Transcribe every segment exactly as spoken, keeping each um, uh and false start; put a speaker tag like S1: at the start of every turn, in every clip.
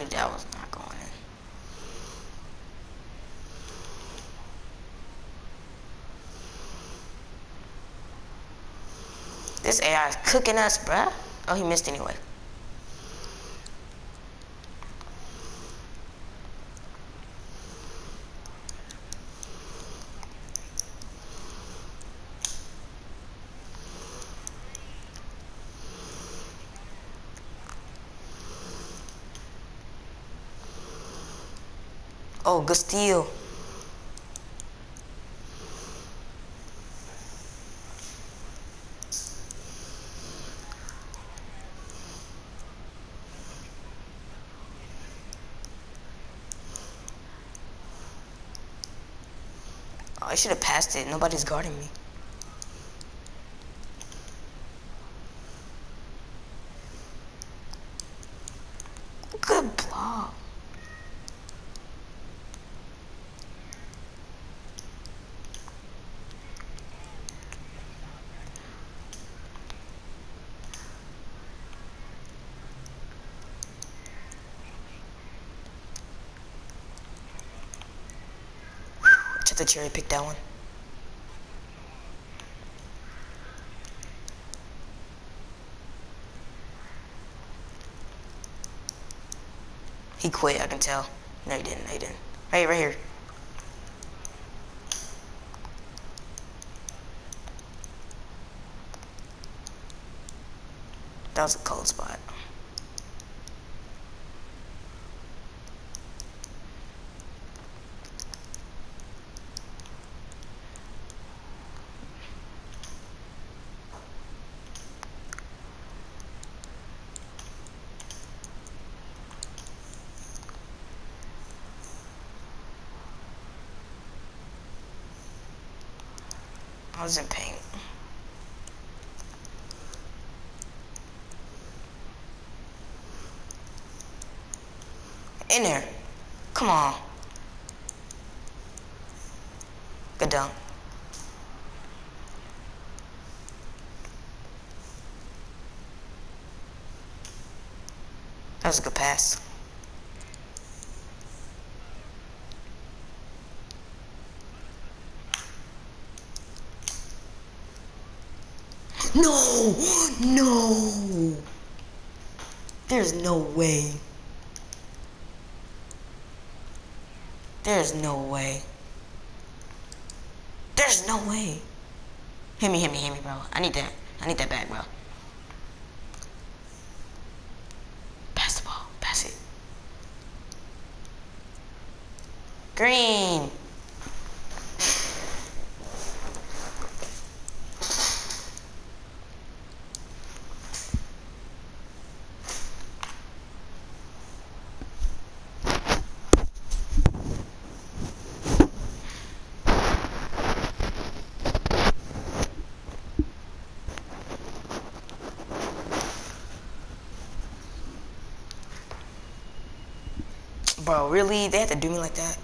S1: knew that was not going in. This A I is cooking us, bruh. Oh, he missed anyway. Oh, good steal. Oh, I should have passed it. Nobody's guarding me. Good block. Took the cherry pick that one. He quit, I can tell. No, he didn't. No, he didn't. Right, right here. That was a cold spot. I was in pain. In there. Come on. Good dunk. That was a good pass. No! No! There's no way. There's no way. There's no way. Hit me, hit me, hit me, bro. I need that. I need that back, bro. Pass the ball. Pass it. Green. Bro, really? They had to do me like that?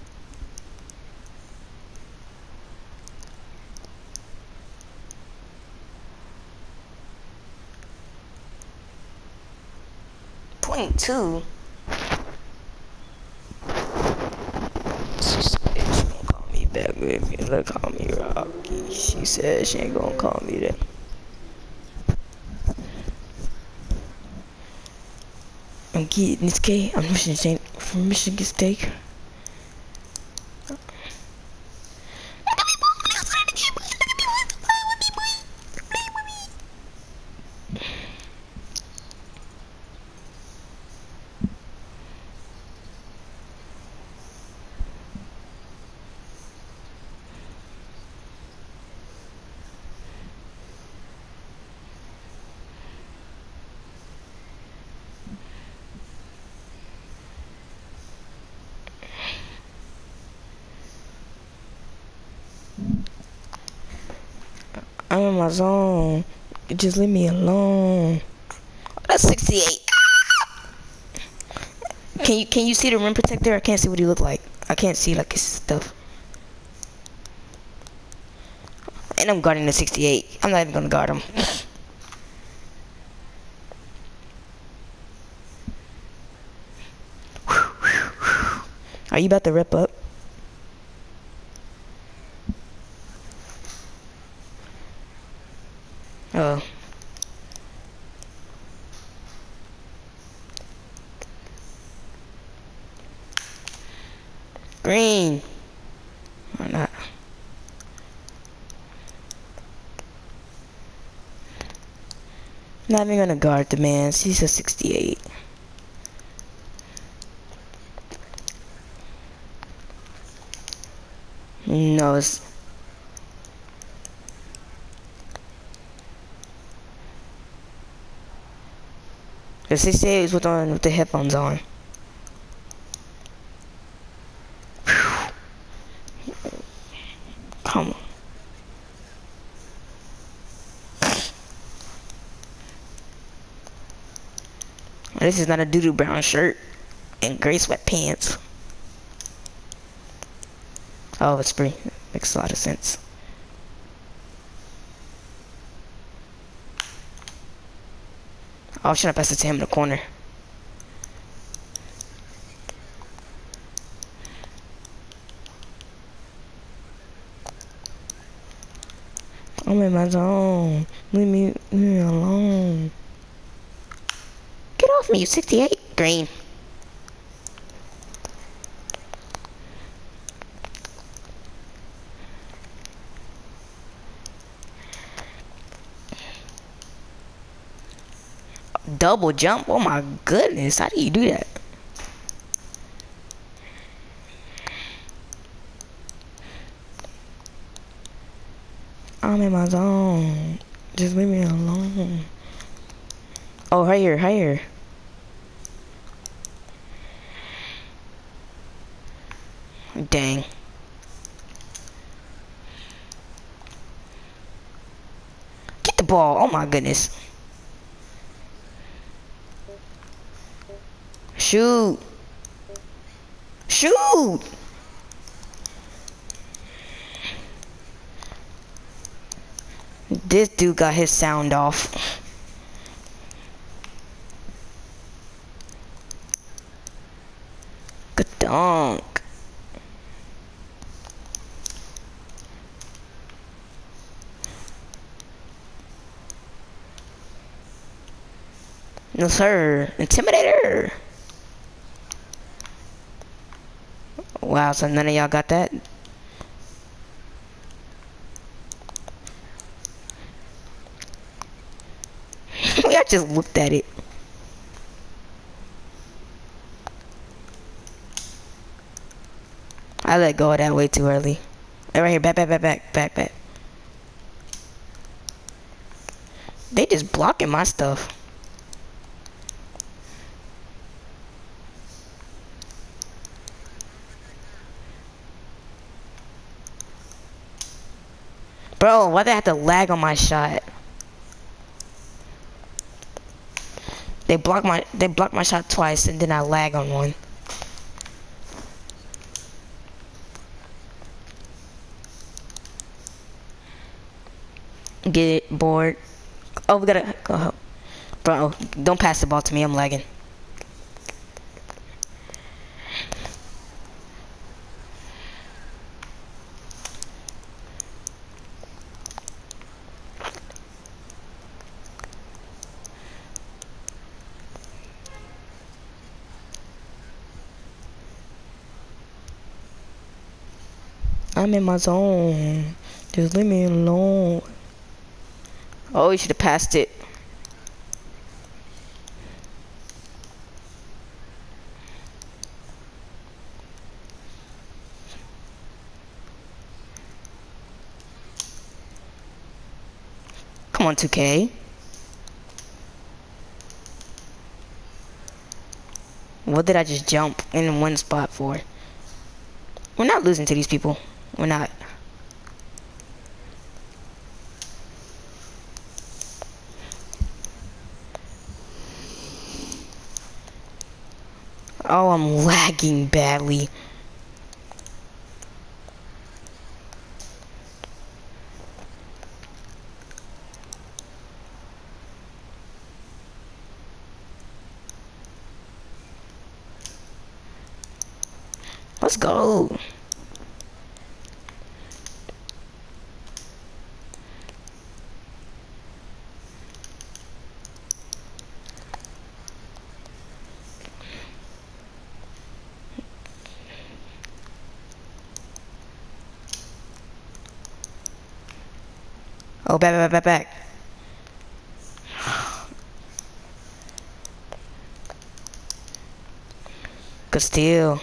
S1: Point two? She said she gonna call me back with me. Look, call me Rocky. She said she ain't gonna call me that. I'm getting this K. I'm Michigan from Michigan State. I'm in my zone. Just leave me alone. Oh, that's sixty-eight. Can you can you see the rim protector? I can't see what he look like. I can't see like his stuff. And I'm guarding the sixty-eight. I'm not even gonna guard him. Are you about to rip up? Oh. Green. Or not. Not even gonna guard the man. He's a sixty-eight. No, it's... The sixty-eight is with, on, with the headphones on. Come on. This is not a doo-doo brown shirt and gray sweatpants. Oh, it's free. Makes a lot of sense. Oh, I should have passed it to him in the corner. I'm in my zone. Leave me, leave me alone. Get off me, you sixty-eight. Green. Double jump? Oh my goodness, how do you do that? I'm in my zone. Just leave me alone. Oh, right here, right here. Dang. Get the ball. Oh my goodness. Shoot. Shoot. This dude got his sound off. Good dunk. No sir. Intimidator. Wow, so none of y'all got that? I just looked at it. I let go of that way too early. Hey, right here, back, back, back, back, back, back. They just blocking my stuff. Bro, why they have to lag on my shot? They blocked my they blocked my shot twice and then I lag on one. Get it, bored. Oh, we gotta go help. Bro, don't pass the ball to me, I'm lagging. I'm in my zone. Just leave me alone. Oh, you should have passed it. Come on, two K. What did I just jump in one spot for? We're not losing to these people. We're not. Oh, I'm lagging badly. What's Let's go. Oh, back, back, back, back. Good steal.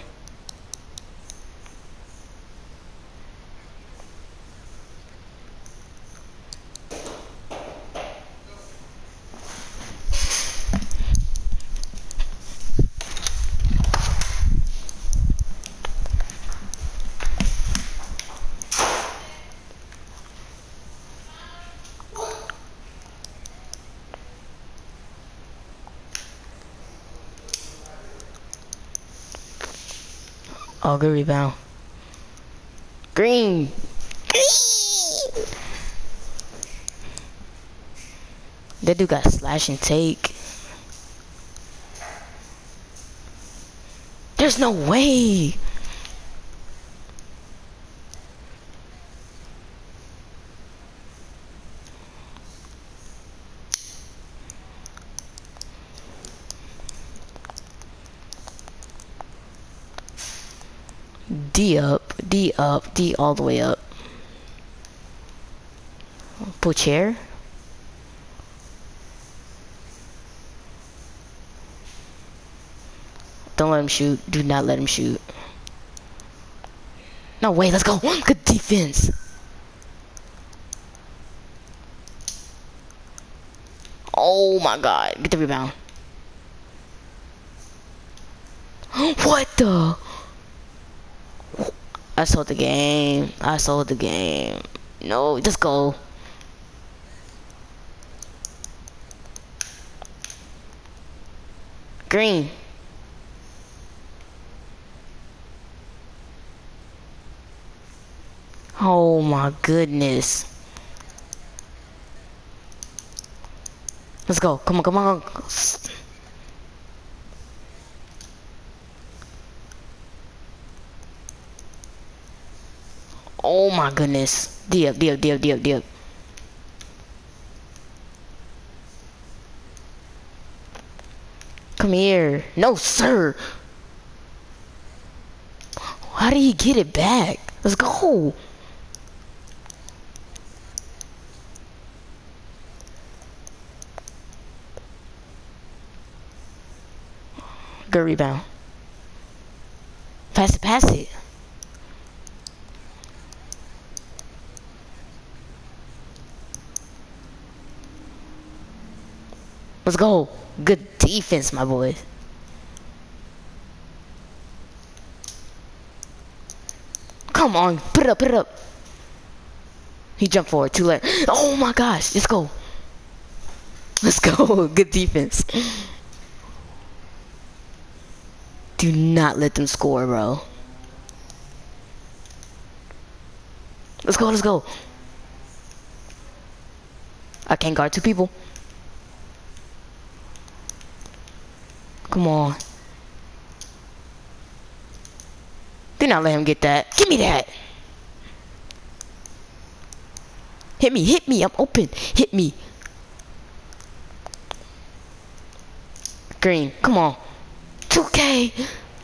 S1: Oh, good rebound. Green. Green. That dude got slash and take. There's no way. D up, D up, D all the way up. Pull chair. Don't let him shoot. Do not let him shoot. No way, let's go. Good defense. Oh my god. Get the rebound. What the? I sold the game. I sold the game. No, let's go. Green. Oh my goodness. Let's go. Come on, come on. Oh my goodness. D up, D up, D up, D up, D up. Come here. No, sir. How did he get it back? Let's go. Good rebound. Pass it, pass it. Let's go. Good defense, my boys. Come on, put it up, put it up. He jumped forward, too late. Oh my gosh, let's go. Let's go. Good defense. Do not let them score, bro. Let's go, let's go. I can't guard two people. Come on. Do not let him get that. Give me that. Hit me, hit me. I'm open. Hit me. Green, come on. two K.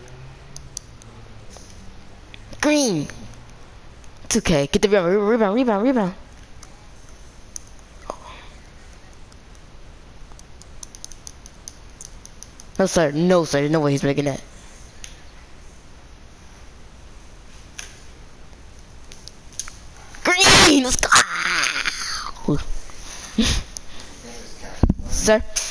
S1: Green. two K. Get the rebound, rebound, rebound, rebound. No, sir. No, sir. There's no way he's making that. Green! Let's go! Sir?